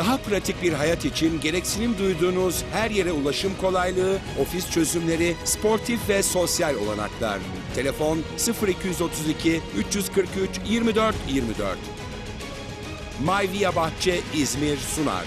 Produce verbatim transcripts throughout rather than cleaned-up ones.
Daha pratik bir hayat için gereksinim duyduğunuz her yere ulaşım kolaylığı, ofis çözümleri, sportif ve sosyal olanaklar. Telefon sıfır iki otuz iki üç yüz kırk üç yirmi dört yirmi dört. My Via Bahçe İzmir sunar.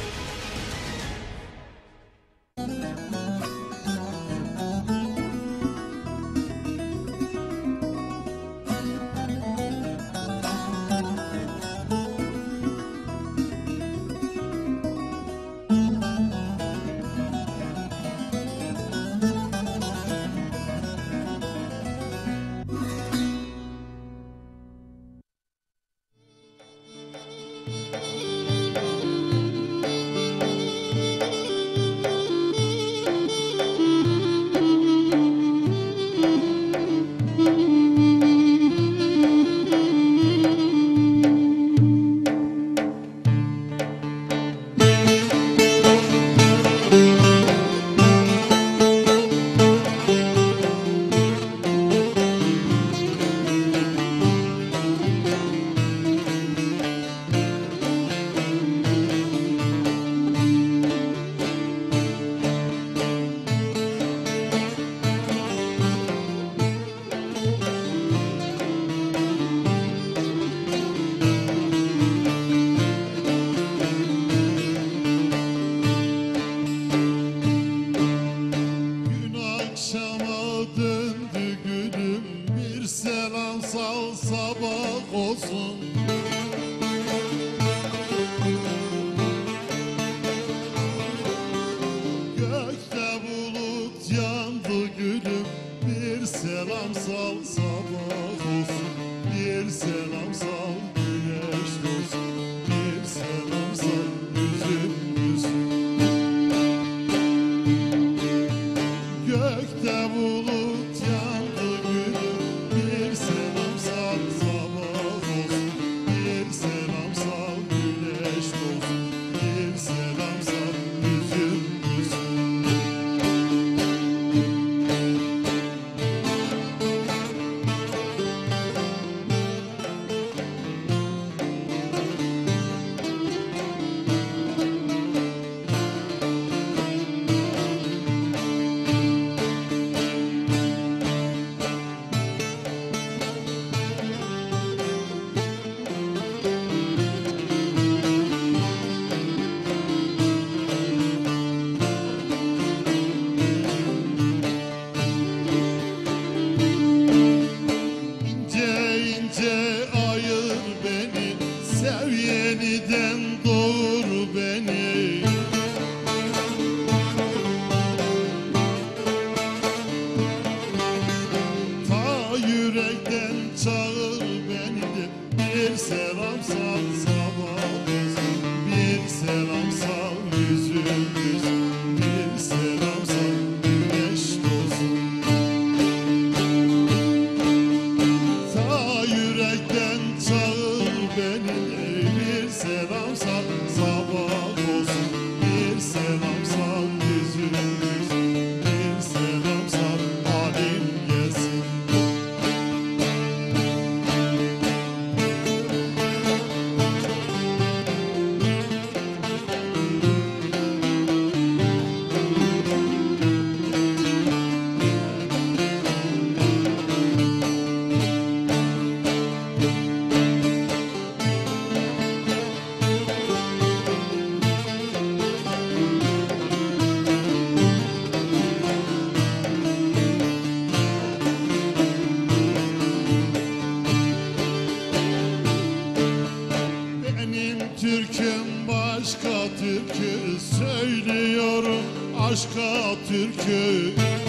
Aşka türkü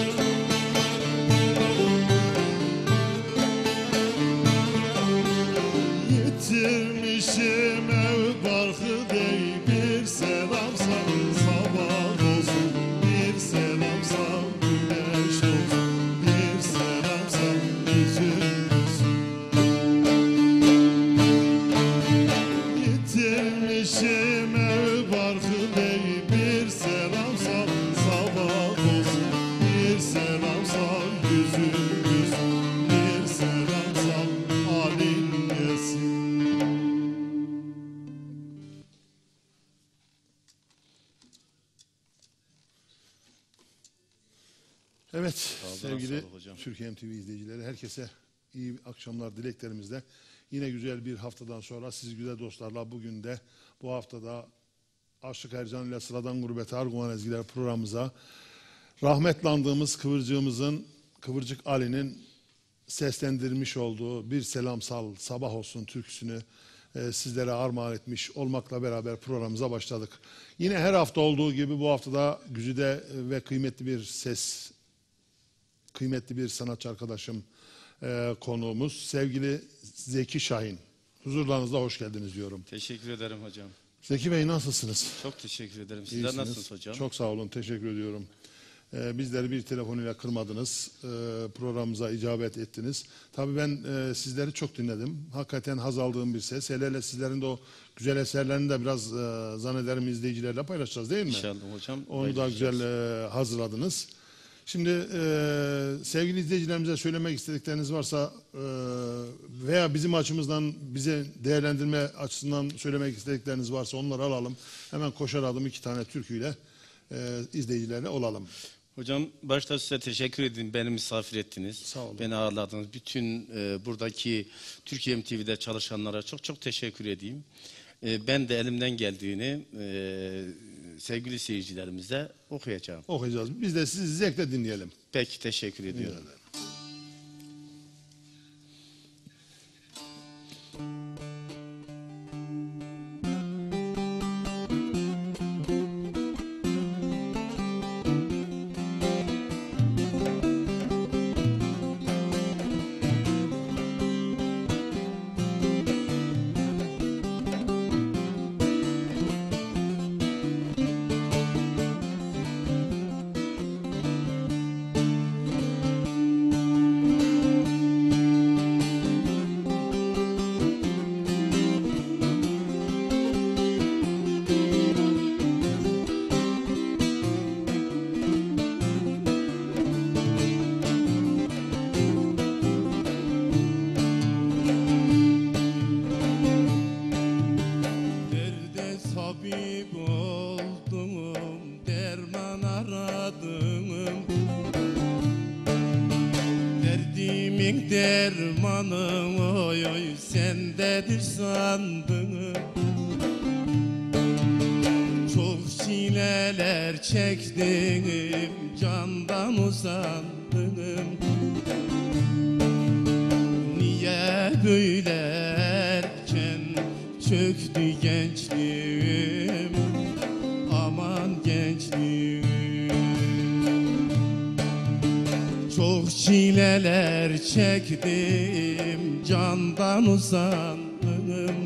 yitirmişim ev barkı dey bir selam sal sabah olsun bir selam sal güneş olsun bir selam sal yüzün gülsün yitirmişim ev barkı dey bir selam sal sabah olsun bir Evet Ağzına sevgili sağlık hocam. Türkiye M T V izleyicileri, herkese iyi akşamlar dileklerimizle. Yine güzel bir haftadan sonra siz güzel dostlarla bugün de bu haftada Aşık Ercan ile Sıradan Gurbete Arguvan Ezgiler programımıza rahmetli andığımız Kıvırcığımızın, Kıvırcık Ali'nin seslendirmiş olduğu Bir Selamsal Sabah Olsun türküsünü e, sizlere armağan etmiş olmakla beraber programımıza başladık. Yine her hafta olduğu gibi bu haftada güzide ve kıymetli bir ses, kıymetli bir sanatçı arkadaşım e, konuğumuz sevgili Zeki Şahin. Huzurlarınızda hoş geldiniz diyorum. Teşekkür ederim hocam. Zeki Bey nasılsınız? Çok teşekkür ederim. Sizler İyisiniz. nasılsınız hocam? Çok sağ olun, teşekkür ediyorum. Ee, bizleri bir telefonuyla kırmadınız, ee, programımıza icabet ettiniz. Tabii ben e, sizleri çok dinledim. Hakikaten haz aldığım bir ses. Hele hele sizlerin de o güzel eserlerini de biraz e, zannederim izleyicilerle paylaşacağız değil mi? İnşallah hocam. Onu da güzel e, hazırladınız. Şimdi e, sevgili izleyicilerimize söylemek istedikleriniz varsa e, veya bizim açımızdan bize değerlendirme açısından söylemek istedikleriniz varsa onları alalım. Hemen koşar adım iki tane türküyle e, izleyicilerle olalım. Hocam başta size teşekkür edeyim. Beni misafir ettiniz. Sağ olun. Beni ağırladınız. Bütün e, buradaki Türkiye M T V'de çalışanlara çok çok teşekkür edeyim. E, ben de elimden geldiğini e, sevgili seyircilerimize okuyacağım. Okuyacağız. Biz de sizi zevkle dinleyelim. Peki teşekkür ediyorum. Derde tabip oldum, derman aradım. Derdimin dermanı oy oy sendedir sandım. Çok çileler çektim, candan uzandım. Niye böyle erken çöktü gençliğim, aman gençliğim. Çok çileler çektim, candan uzandım.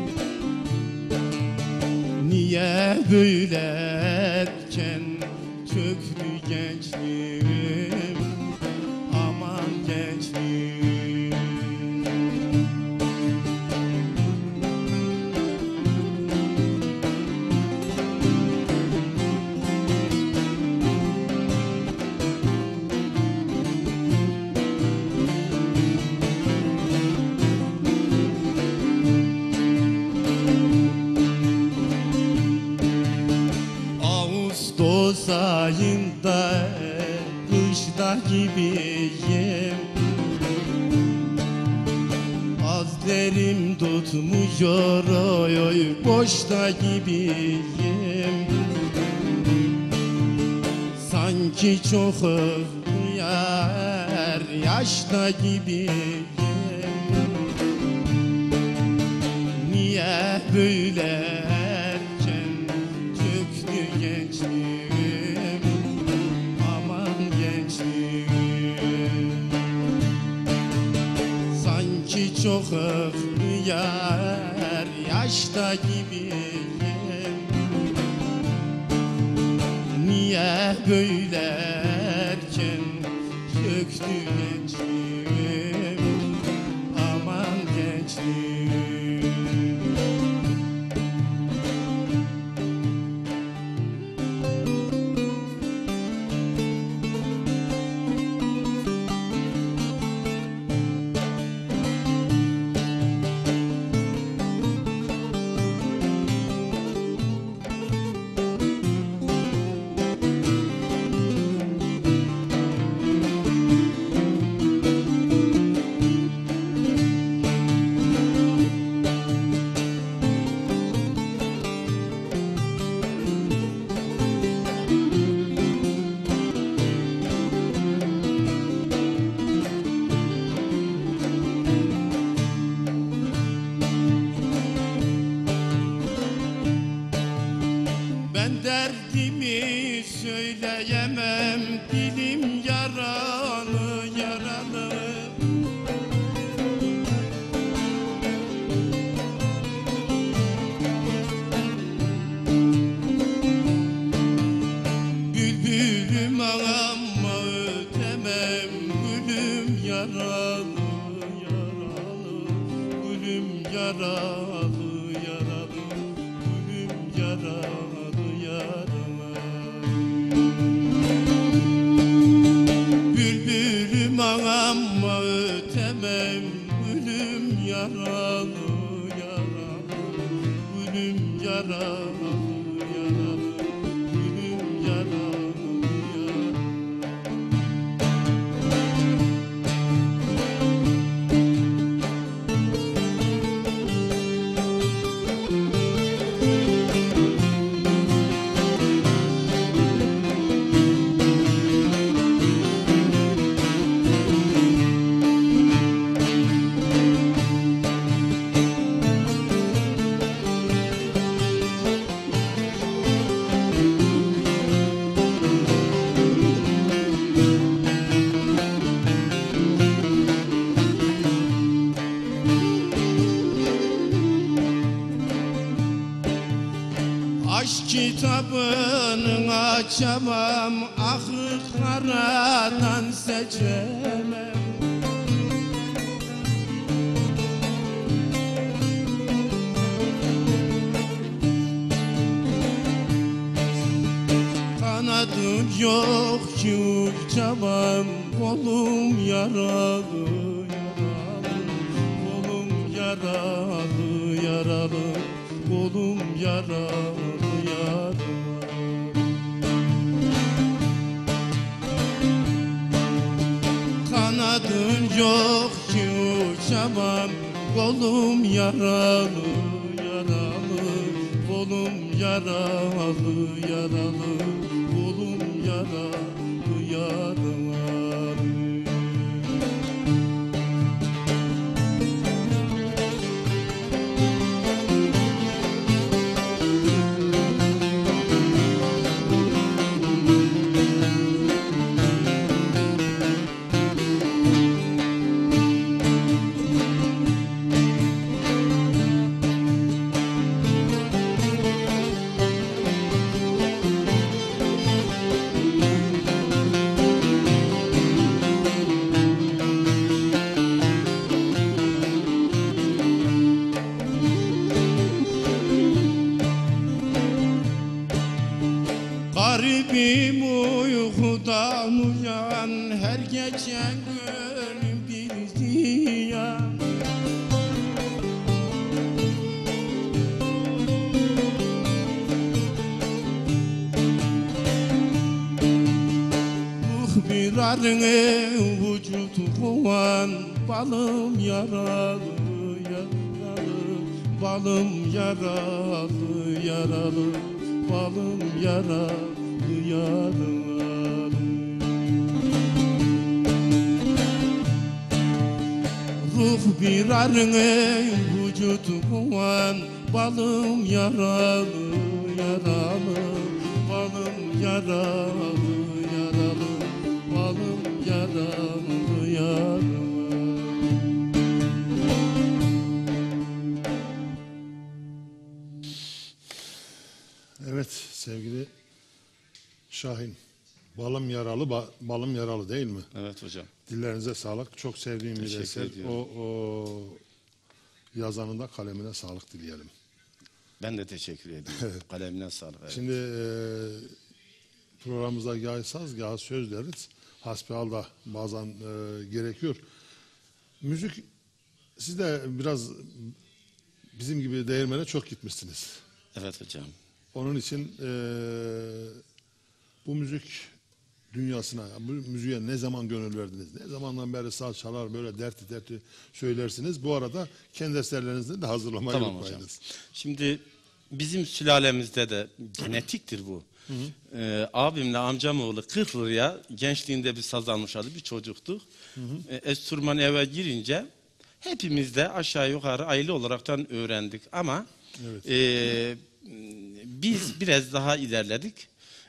Niye böyle erken çöktü gençliğim, aman gençliğim. Ağustos ayında kışta gibiyim. Azlerim tutmuyor oy oy boşta gibiyim. Sanki çok yar yaşta gibiyim. Niye böyle erken çöktü gençliğim, aman gençliğim. Sanki çok yar yaşta gibiyim. Niye böyle erken çöktü gençliğim, aman gençliğim. yaralı yaralı. Bülbülüm ağama ötemem, gülüm yaralı yaralı, gülüm yaralı yaralı, gülüm yaralı yaralı. Bülbülüm ağama ötemem, gülüm yaralı yaralı, gülüm yaralı yaralı, gülüm yaralı yaralı. Aşk kitabını açamam, ahı karadan seçemem. Kanadım yok ki uçamam, kolum yaralı yaralı, kolum yaralı yaralı, kolum yaralı yaralı. Kanadım yok ki uçamam, kolum yaralı yaralı, kolum yaralı yaralı, kolum yaralı yaralı. Garibim uykudan uyan, her gece gönlüm bir ziyan. Muhbirarını vücudu kovan, balım yaralı yaralı, balım yaralı yaralı, balım yaralı yaralı. Ruh bir arını vücudu kovan, balım yaralı yaralı, balım yaralı yaralı, balım yaralı yaralı. Evet sevgili Şahin, balım yaralı, ba- balım yaralı değil mi? Evet hocam. Dillerinize sağlık. Çok sevdiğim bir Teşekkür eser. ediyorum. O, o yazanın da kalemine sağlık dileyelim. Ben de teşekkür ediyorum. Kalemine sağlık. Evet. Şimdi e, programımızda gâh saz, gâh söz deriz. Hasbihal da bazen e, gerekiyor. Müzik, siz de biraz bizim gibi değirmene çok gitmişsiniz. Evet hocam. Onun için e, bu müzik dünyasına, bu müziğe ne zaman gönül verdiniz? Ne zamandan beri saz çalar, böyle dertli dertli söylersiniz. Bu arada kendi eserlerinizi de hazırlamayı Tamam unutmayınız. hocam. Şimdi bizim sülalemizde de genetiktir bu. Hı hı. Ee, abimle amcam oğlu Kırklı'ya gençliğinde bir saz almışlardı, bir çocuktuk. Hı hı. Ee, enstrüman eve girince hepimiz de aşağı yukarı aile olaraktan öğrendik ama evet. e, biz biraz daha ilerledik.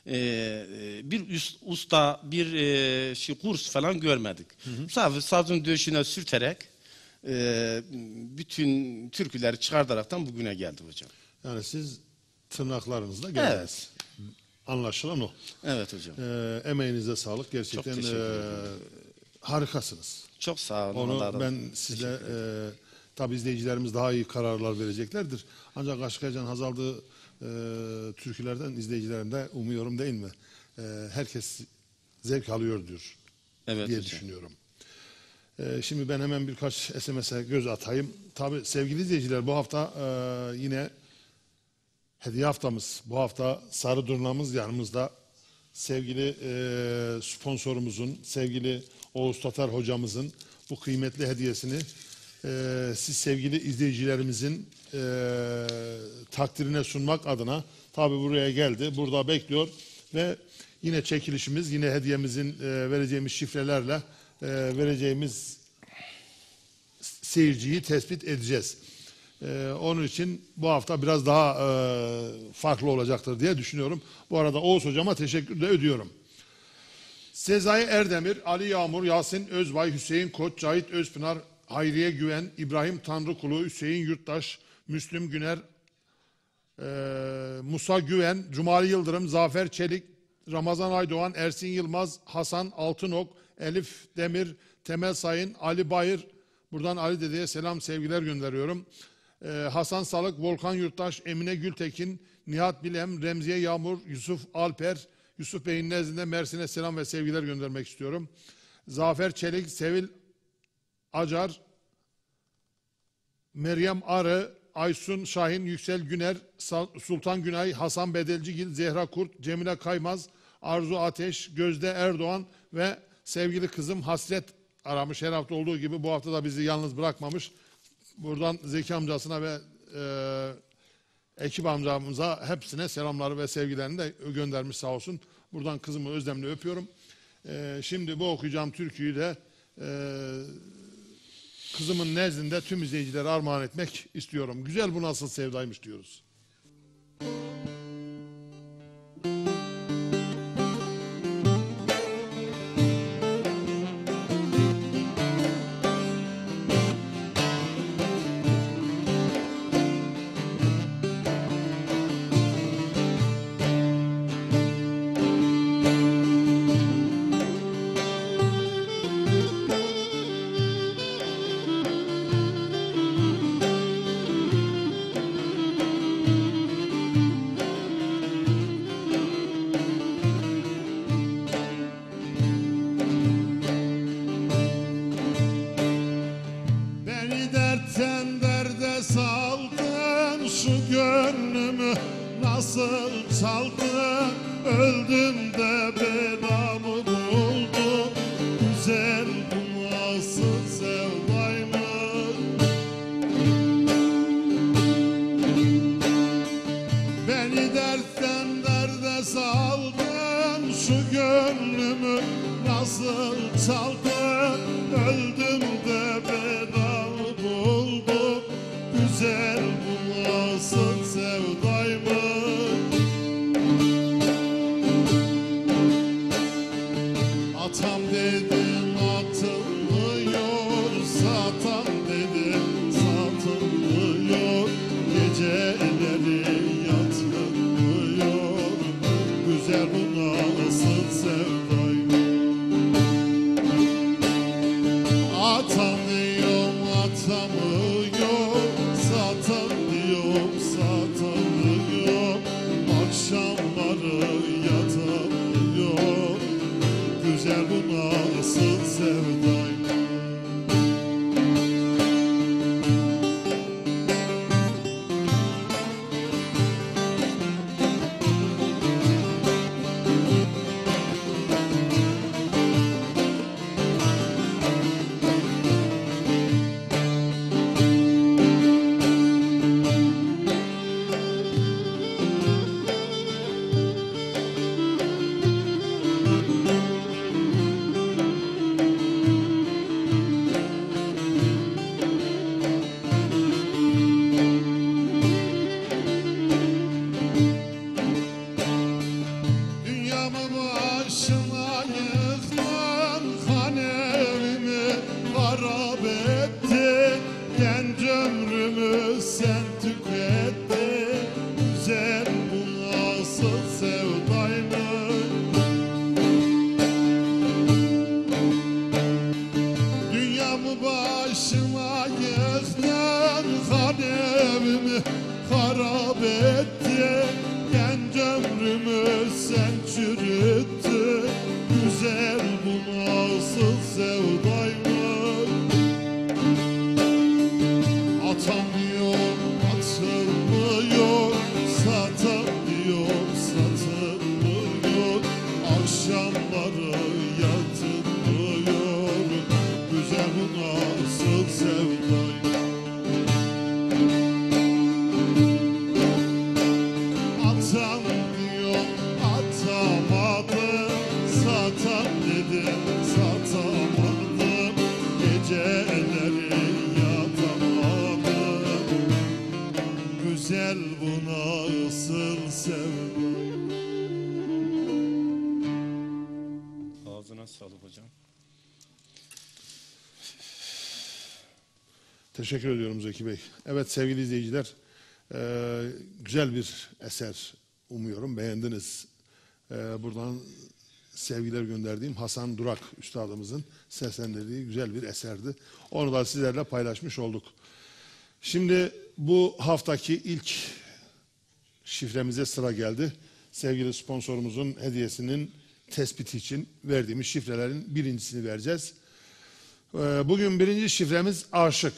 e, bir üst, usta, bir e, şey, kurs falan görmedik. Sadece sazın döşüne sürterek e, bütün türküleri çıkartaraktan bugüne geldi hocam. Yani siz tırnaklarınızla geldiniz. Evet. Anlaşılan o. Evet hocam. Ee, emeğinize sağlık. Gerçekten Çok teşekkür e, ederim. harikasınız. Çok sağ olun. Onu Allah razı ben olsun. size e, tabi izleyicilerimiz daha iyi kararlar vereceklerdir. Ancak Aşık Ercan Hazal'dı e, türkülerden izleyicilerim de umuyorum değil mi? E, herkes zevk alıyordur Evet diye hocam. düşünüyorum. E, şimdi ben hemen birkaç S M S'e göz atayım. Tabi sevgili izleyiciler bu hafta e, yine hediye haftamız. Bu hafta Sarı Durnamız yanımızda. Sevgili e, sponsorumuzun, sevgili Oğuz Tatar hocamızın bu kıymetli hediyesini e, siz sevgili izleyicilerimizin e, takdirine sunmak adına tabi buraya geldi. Burada bekliyor ve yine çekilişimiz, yine hediyemizin e, vereceğimiz şifrelerle e, vereceğimiz seyirciyi tespit edeceğiz. Ee, onun için bu hafta biraz daha e, farklı olacaktır diye düşünüyorum. Bu arada Oğuz hocama teşekkür de ediyorum. Sezai Erdemir, Ali Yağmur, Yasin Özbay, Hüseyin Koç, Cahit Özpınar, Hayriye Güven, İbrahim Tanrıkulu, Hüseyin Yurttaş, Müslüm Güner, e, Musa Güven, Cumali Yıldırım, Zafer Çelik, Ramazan Aydoğan, Ersin Yılmaz, Hasan Altınok, Elif Demir, Temel Sayın, Ali Bayır. Buradan Ali Dede'ye selam sevgiler gönderiyorum. Ee, Hasan Salık, Volkan Yurttaş, Emine Gültekin, Nihat Bilem, Remziye Yağmur, Yusuf Alper, Yusuf Bey'in nezdinde Mersin'e selam ve sevgiler göndermek istiyorum. Zafer Çelik, Sevil Acar, Meryem Arı, Aysun Şahin, Yüksel Güner, Sultan Günay, Hasan Bedelcigil, Zehra Kurt, Cemile Kaymaz, Arzu Ateş, Gözde Erdoğan ve sevgili kızım Hasret aramış. Her hafta olduğu gibi bu hafta da bizi yalnız bırakmamış. Buradan Zeki amcasına ve e, ekip amcamıza hepsine selamları ve sevgilerini de göndermiş sağ olsun. Buradan kızımı özlemle öpüyorum. E, şimdi bu okuyacağım türküyü de e, kızımın nezdinde tüm izleyicilere armağan etmek istiyorum. Güzel bu nasıl sevdaymış diyoruz. Nasıl çaldın, öldüm de belamı buldum. Güzel bu nasıl sevdaymış. Beni dertten derde saldın, şu gönlümü nasıl çaldın. Öldüm de belamı buldum. Güzel bu nasıl sevdaymış. Atam dedim atılmıyor, satan dedim satılmıyor. Geceleri yatılmıyor, güzel bu nasıl sevdaymış. Atam diyorum atamıyor, satan diyorum satamıyor. Akşamları yatamıyor, güzel bu nasıl sevdaymış. nasıl sevdaymış. Atamıyor, atılmıyor, satamıyor, satılmıyor. Akşamları yatılmıyor, güzel bu nasıl sevdaymış. Atamıyor, atamadım, satam dedim, satamadım. Geceleri yatamadım, güzel bu nasıl sevdayım. Ağzına sağlık hocam. Teşekkür ediyorum Zeki Bey. Evet sevgili izleyiciler, e, güzel bir eser umuyorum. Beğendiniz. E, buradan sevgiler gönderdiğim Hasan Durak üstadımızın seslendirdiği güzel bir eserdi. Onu da sizlerle paylaşmış olduk. Şimdi bu haftaki ilk şifremize sıra geldi. Sevgili sponsorumuzun hediyesinin tespiti için verdiğimiz şifrelerin birincisini vereceğiz. E, bugün birinci şifremiz aşık.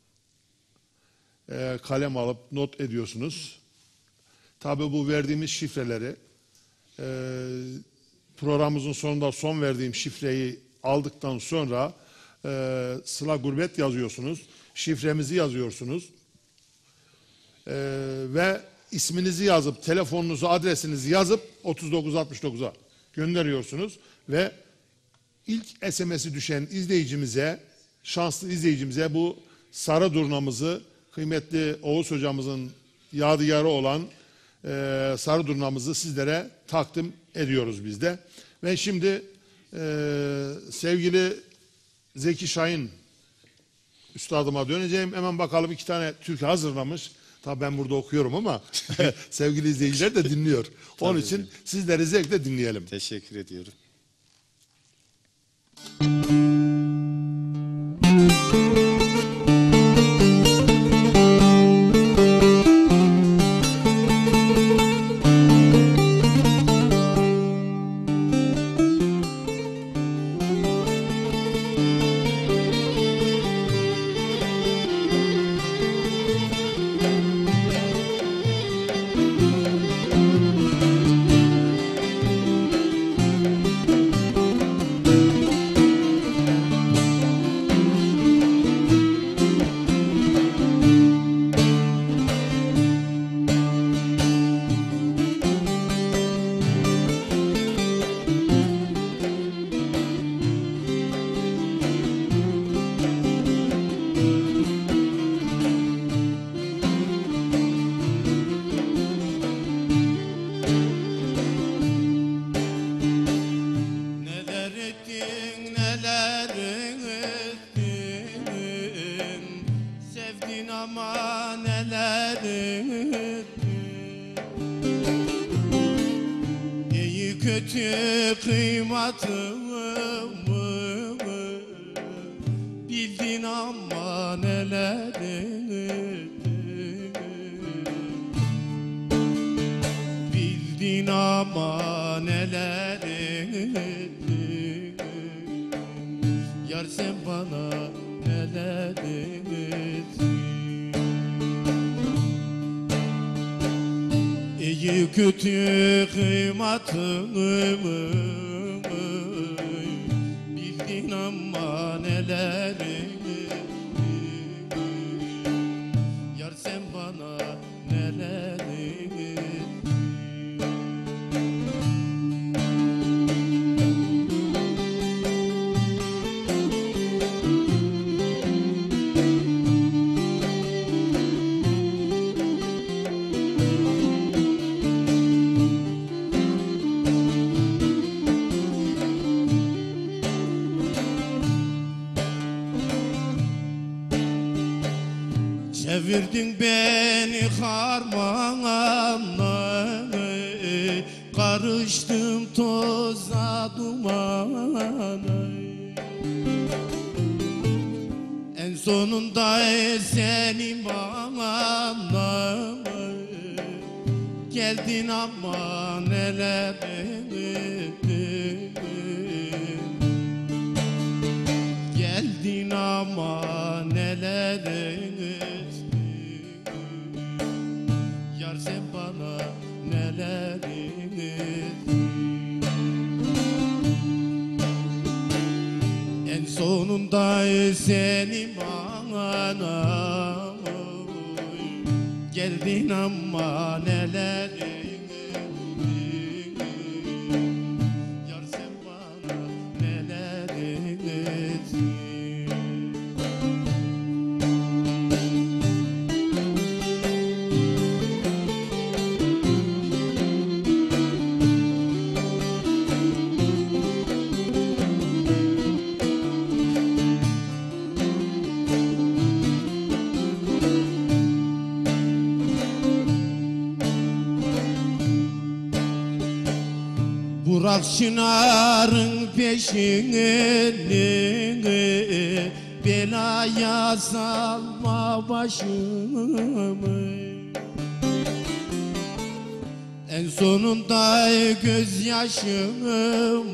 E, kalem alıp not ediyorsunuz. Tabii bu verdiğimiz şifreleri e, programımızın sonunda son verdiğim şifreyi aldıktan sonra e, Sıla Gurbet yazıyorsunuz. Şifremizi yazıyorsunuz. E, ve isminizi yazıp, telefonunuzu, adresinizi yazıp otuz dokuz altmış dokuza gönderiyorsunuz. Ve ilk S M S'i düşen izleyicimize, şanslı izleyicimize bu sarı durnamızı, kıymetli Oğuz hocamızın yadigarı olan e, sarı durnamızı sizlere takdim ediyoruz biz de. Ve şimdi e, sevgili Zeki Şahin üstadıma döneceğim. Hemen bakalım iki tane türkü hazırlamış. Tabii ben burada okuyorum ama sevgili izleyiciler de dinliyor. Onun Tabii için hocam. sizleri zevkle dinleyelim. Teşekkür ediyorum. Neler ettin, neler ettin, sevdin ama neler ettin. İyi kötü kıymatımı bildin ama neler ettin. Bildin ama neler ettin. Yar sen bana neler ettin. İyi kötü kıymatını bildin ama neler ettin. Yar sen bana neler ettin. Çevirdin beni harmana, karıştım toza dumana. En sonunda seni bana geldin ama neler ettin. ama neler ettin. Yar sen bana neler ettin. En sonunda seni bana geldin ama neler ettin. Yar sen bana neler ettin. Bırak çınarın peşini, belaya salma başımı. En sonunda gözyaşımı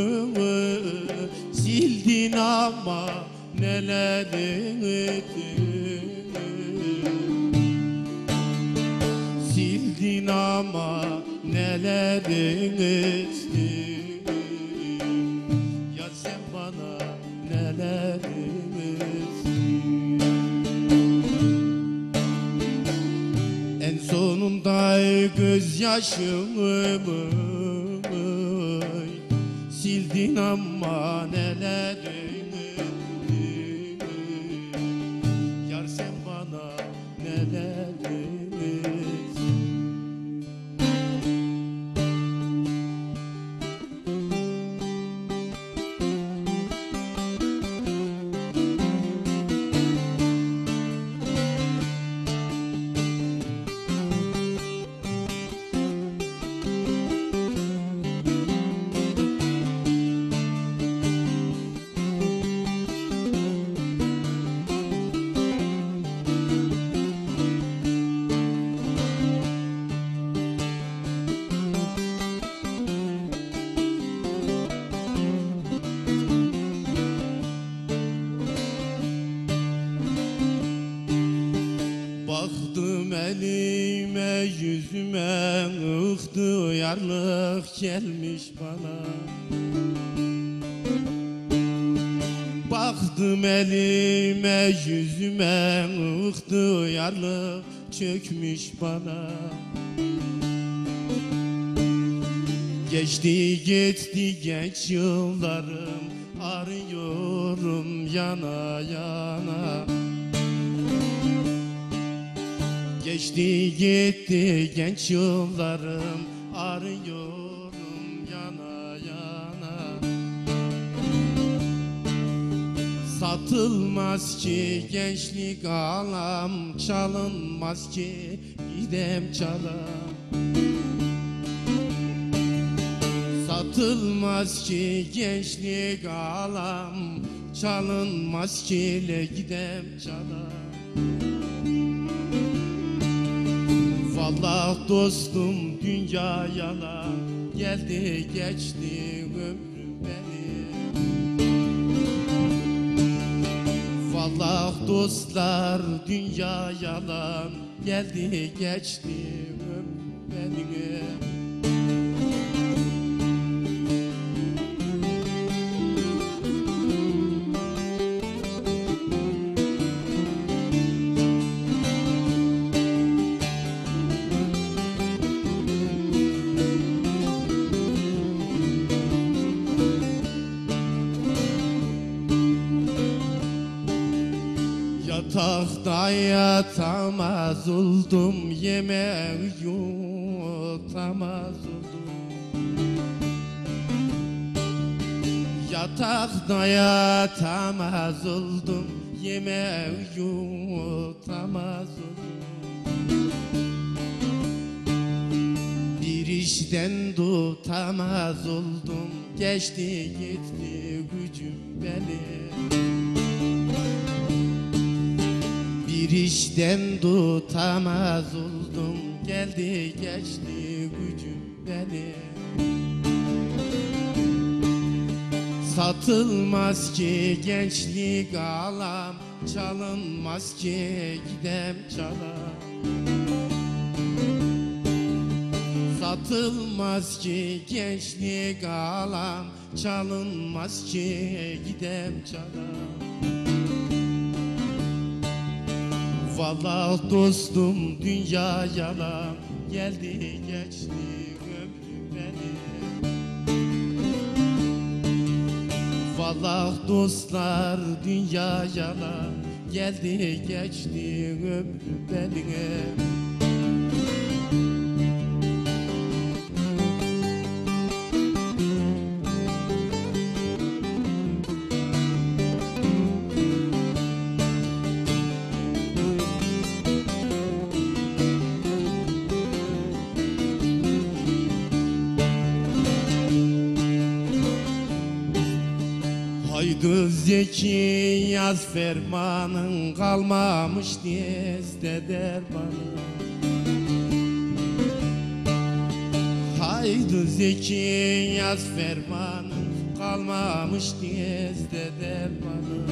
sildin ama neler ettin. Sildin ama neler ettin. Ya sen bana neler ettin. En sonunda gözyaşımı sildin ama neler ettin. Yar sen bana neler ettin. Baktım elime yüzüme, ihtiyarlık gelmiş bana. Baktım elime yüzüme, ihtiyarlık çökmüş bana. Geçti gitti genç yıllarım, arıyorum yana yana. Geçti gitti genç yıllarım, arıyorum yana yana. Satılmaz ki gençlik alam, çalınmaz ki gidem çalam. Satılmaz ki gençlik alam, çalınmaz ki le gidem çalam. Vallahi dostum dünya yalan, geldi geçti ömrüm benim. Vallahi dostlar dünya yalan, geldi geçti ömrüm benim. Yatakta yatamaz oldum, yemek yutamaz oldum. Yatakta yatamaz oldum, yemek yutamaz oldum. Bir işten tutamaz oldum, geçti gitti gücüm benim. Bir işten tutamaz oldum, geldi geçti gücüm benim. Satılmaz ki gençlik alam, çalınmaz ki gidem çalam. Satılmaz ki gençlik alam, çalınmaz ki gidem çalam. Vallahi dostum dünya yalan, geldi geçti ömrüm benim. Vallahi dostlar dünya yalan, geldi geçti ömrüm benim. Haydi Zeki yaz fermanın, kalmamış dizde dermanı. Haydi Zeki yaz fermanın, kalmamış dizde dermanı.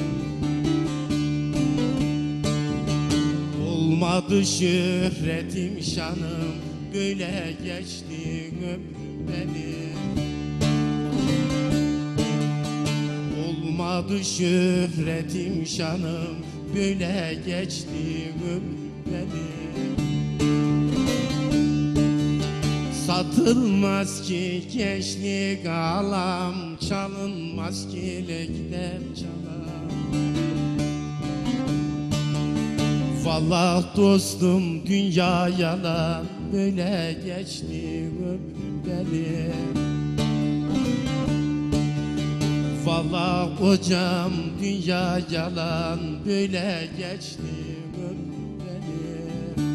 Olmadı şöhretim şanım, böyle geçti ömrüm benim. Olmadı şöhretim şanım, böyle geçti ömrüm benim. Satılmaz ki gençlik alam, çalınmaz ki gidem çalam. Vallahi dostum dünya yalan, böyle geçti ömrüm benim. Vallahi hocam dünya yalan, böyle geçti ömrüm benim.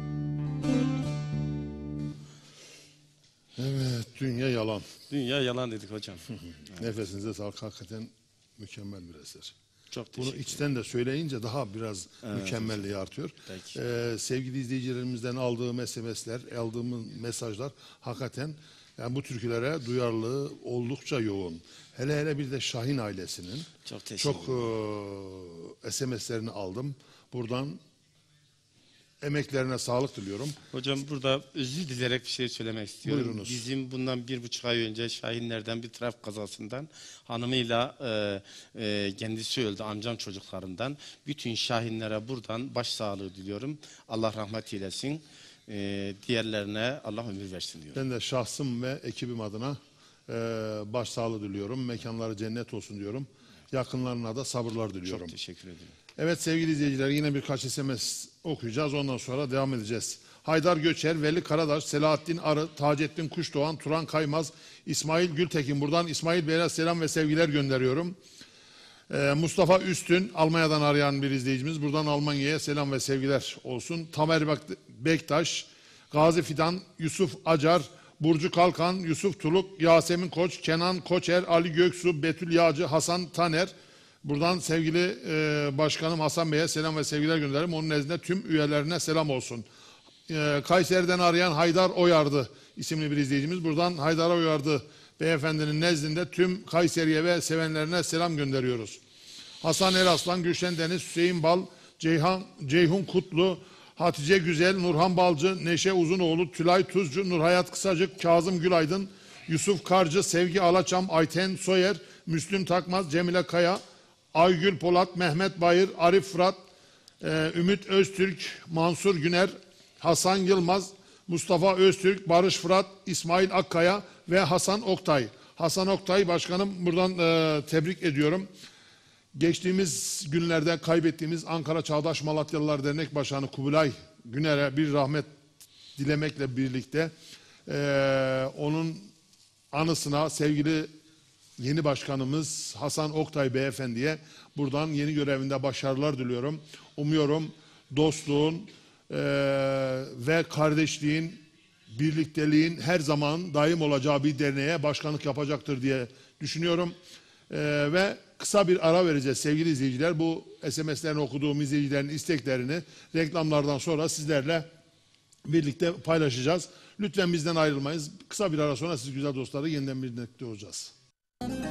Evet, dünya yalan. Dünya yalan dedik hocam. Nefesinize sağlık, hakikaten mükemmel bir eser. Çok Bunu teşekkür içten de söyleyince daha biraz mükemmelliği artıyor. Peki. Ee, sevgili izleyicilerimizden aldığım S M S'ler, aldığım mesajlar hakikaten yani bu türkülere duyarlılığı oldukça yoğun. Hele hele bir de Şahin ailesinin Çok teşekkür çok e, S M S'lerini aldım. Buradan emeklerine sağlık diliyorum. Hocam burada özür dilerek bir şey söylemek istiyorum. Buyurunuz. Bizim bundan bir buçuk ay önce Şahinler'den bir trafik kazasından hanımıyla e, e, kendisi öldü, amcam çocuklarından. Bütün Şahinlere buradan başsağlığı diliyorum. Allah rahmet eylesin. E, diğerlerine Allah ömür versin diyorum. Ben de şahsım ve ekibim adına e, başsağlığı diliyorum. Mekanları cennet olsun diyorum. Yakınlarına da sabırlar diliyorum. Çok teşekkür ederim. Evet sevgili izleyiciler, yine birkaç S M S okuyacağız. Ondan sonra devam edeceğiz. Haydar Göçer, Veli Karadaş, Selahattin Arı, Taceddin Kuşdoğan, Turan Kaymaz, İsmail Gültekin. Buradan İsmail Bey'e selam ve sevgiler gönderiyorum. Ee, Mustafa Üstün, Almanya'dan arayan bir izleyicimiz. Buradan Almanya'ya selam ve sevgiler olsun. Tamer Bektaş, Gazi Fidan, Yusuf Acar, Burcu Kalkan, Yusuf Tuluk, Yasemin Koç, Kenan Koçer, Ali Göksu, Betül Yağcı, Hasan Taner. Buradan sevgili e, başkanım Hasan Bey'e selam ve sevgiler gönderirim. Onun nezdinde tüm üyelerine selam olsun. E, Kayseri'den arayan Haydar Oyardı isimli bir izleyicimiz. Buradan Haydar Oyardı beyefendinin nezdinde tüm Kayseri'ye ve sevenlerine selam gönderiyoruz. Hasan Eraslan, Gülşen Deniz, Hüseyin Bal, Ceyhan, Ceyhun Kutlu, Hatice Güzel, Nurhan Balcı, Neşe Uzunoğlu, Tülay Tuzcu, Nurhayat Kısacık, Kazım Gülaydın, Yusuf Karcı, Sevgi Alaçam, Ayten Soyer, Müslüm Takmaz, Cemile Kaya, Aygül Polat, Mehmet Bayır, Arif Fırat, e, Ümit Öztürk, Mansur Güner, Hasan Yılmaz, Mustafa Öztürk, Barış Fırat, İsmail Akkaya ve Hasan Oktay. Hasan Oktay başkanım buradan e, tebrik ediyorum. Geçtiğimiz günlerde kaybettiğimiz Ankara Çağdaş Malatyalılar Dernek Başkanı Kubilay Güner'e bir rahmet dilemekle birlikte e, onun anısına sevgili yeni başkanımız Hasan Oktay Beyefendi'ye buradan yeni görevinde başarılar diliyorum. Umuyorum dostluğun e, ve kardeşliğin, birlikteliğin her zaman daim olacağı bir derneğe başkanlık yapacaktır diye düşünüyorum. E, ve kısa bir ara vereceğiz sevgili izleyiciler. Bu S M S'lerini okuduğum izleyicilerin isteklerini reklamlardan sonra sizlerle birlikte paylaşacağız. Lütfen bizden ayrılmayız. Kısa bir ara sonra siz güzel dostları yeniden birlikte olacağız.